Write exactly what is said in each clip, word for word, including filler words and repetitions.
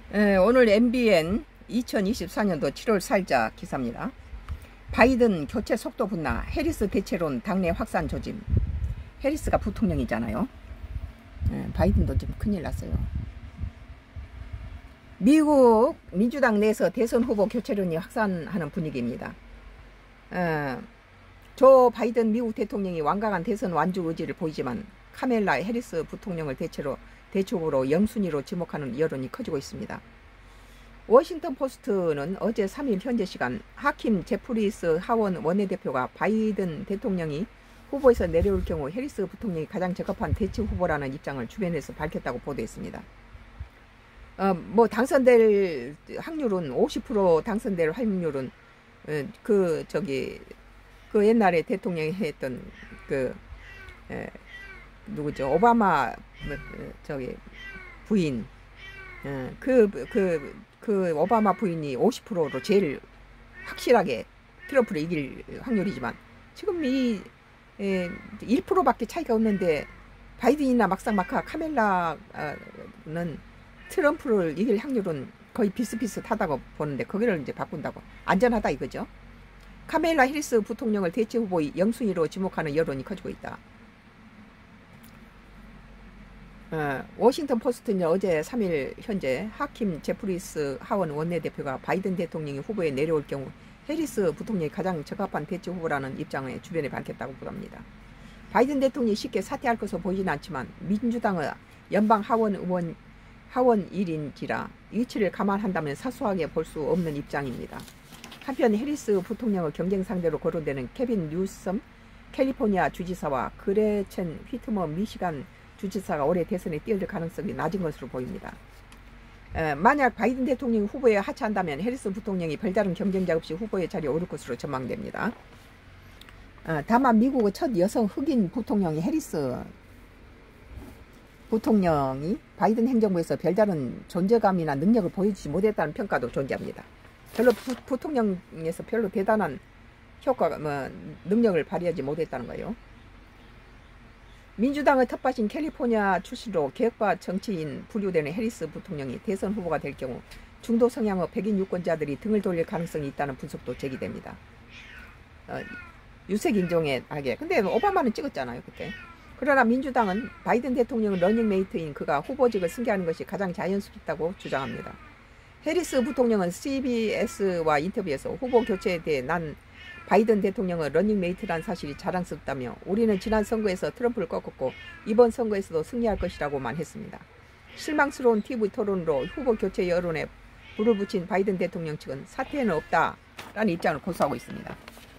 에, 오늘 엠비엔 이천이십사 년도 칠월 사일자 기사입니다. 바이든 교체 속도 분나, 해리스 대체론 당내 확산 조짐. 해리스가 부통령이잖아요. 에, 바이든도 좀 큰일 났어요. 미국 민주당 내에서 대선 후보 교체론이 확산하는 분위기입니다. 에, 조 바이든 미국 대통령이 완강한 대선 완주 의지를 보이지만 카멜라 해리스 부통령을 대체로 대축으로 영순위로 지목하는 여론이 커지고 있습니다. 워싱턴 포스트는 어제 삼 일 현재 시간 하킴 제프리스 하원 원내대표가 바이든 대통령이 후보에서 내려올 경우 해리스 부통령이 가장 적합한 대치 후보라는 입장을 주변에서 밝혔다고 보도했습니다. 어, 뭐 당선될 확률은 오십 퍼센트 당선될 확률은 어, 그 저기 그 옛날에 대통령이 했던 그 에, 누구죠? 오바마 저기 부인 그그 그, 그 오바마 부인이 오십 퍼센트로 제일 확실하게 트럼프를 이길 확률이지만 지금 이 에, 일 퍼센트밖에 차이가 없는데 바이든이나 막상 막하 카멜라는 트럼프를 이길 확률은 거의 비슷비슷하다고 보는데 거기를 이제 바꾼다고 안전하다 이거죠. 카멜라 해리스 부통령을 대체 후보의 영순위로 지목하는 여론이 커지고 있다. 어, 워싱턴 포스트는 어제 삼 일 현재 하킴 제프리스 하원 원내대표가 바이든 대통령이 후보에 내려올 경우 해리스 부통령이 가장 적합한 대체 후보라는 입장을 주변에 밝혔다고 보도합니다. 바이든 대통령이 쉽게 사퇴할 것으로 보이진 않지만 민주당의 연방 하원 의원 하원 일인지라 위치를 감안한다면 사소하게 볼 수 없는 입장입니다. 한편 해리스 부통령의 경쟁 상대로 거론되는 케빈 뉴섬 캘리포니아 주지사와 그레첸 휘트머 미시간 주지사가 올해 대선에 뛰어들 가능성이 낮은 것으로 보입니다. 에, 만약 바이든 대통령이 후보에 하차한다면 해리스 부통령이 별다른 경쟁자 없이 후보의 자리에 오를 것으로 전망됩니다. 어, 다만 미국의 첫 여성 흑인 부통령이 해리스 부통령이 바이든 행정부에서 별다른 존재감이나 능력을 보여주지 못했다는 평가도 존재합니다. 별로 부, 부통령에서 별로 대단한 효과가 뭐 능력을 발휘하지 못했다는 거예요. 민주당의 텃밭인 캘리포니아 출신으로 개혁파 정치인 분류되는 해리스 부통령이 대선 후보가 될 경우 중도 성향의 백인 유권자들이 등을 돌릴 가능성이 있다는 분석도 제기됩니다. 어, 유색 인종에 하게. 근데 오바마는 찍었잖아요 그때. 그러나 민주당은 바이든 대통령의 러닝메이트인 그가 후보직을 승계하는 것이 가장 자연스럽다고 주장합니다. 해리스 부통령은 씨비에스와 인터뷰에서 후보 교체에 대해 난 바이든 대통령의 러닝메이트란 사실이 자랑스럽다며 우리는 지난 선거에서 트럼프를 꺾었고 이번 선거에서도 승리할 것이라고만 했습니다. 실망스러운 티비 토론으로 후보 교체 여론에 불을 붙인 바이든 대통령 측은 사퇴는 없다라는 입장을 고수하고 있습니다.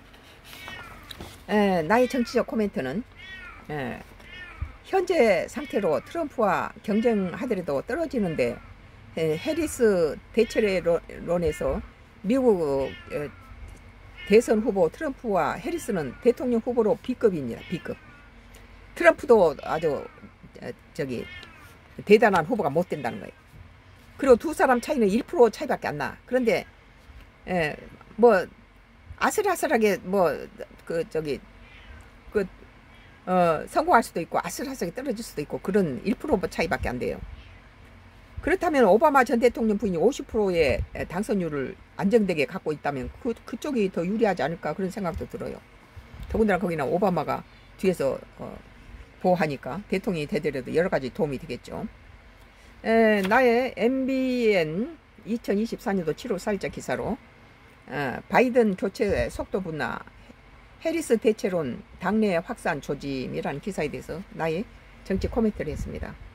에, 나의 정치적 코멘트는 에, 현재 상태로 트럼프와 경쟁하더라도 떨어지는데 에, 해리스 대체론에서 미국 에, 대선 후보 트럼프와 해리스는 대통령 후보로 B급입니다. B급. 트럼프도 아주 저기 대단한 후보가 못 된다는 거예요. 그리고 두 사람 차이는 일 퍼센트 차이밖에 안 나. 그런데 에, 뭐 아슬아슬하게 뭐 그 저기 그 어, 성공할 수도 있고 아슬아슬하게 떨어질 수도 있고 그런 일 퍼센트 차이밖에 안 돼요. 그렇다면 오바마 전 대통령 부인이 오십 퍼센트의 당선율을 안정되게 갖고 있다면 그, 그쪽이 더 유리하지 않을까 그런 생각도 들어요. 더군다나 거기는 오바마가 뒤에서 어, 보호하니까 대통령이 되더라도 여러 가지 도움이 되겠죠. 에, 나의 엠비엔 이천이십사 년도 칠월 사일자 기사로 어, 바이든 교체 속도 분나 해리스 대체론 당내 확산 조짐이라는 기사에 대해서 나의 정치 코멘트를 했습니다.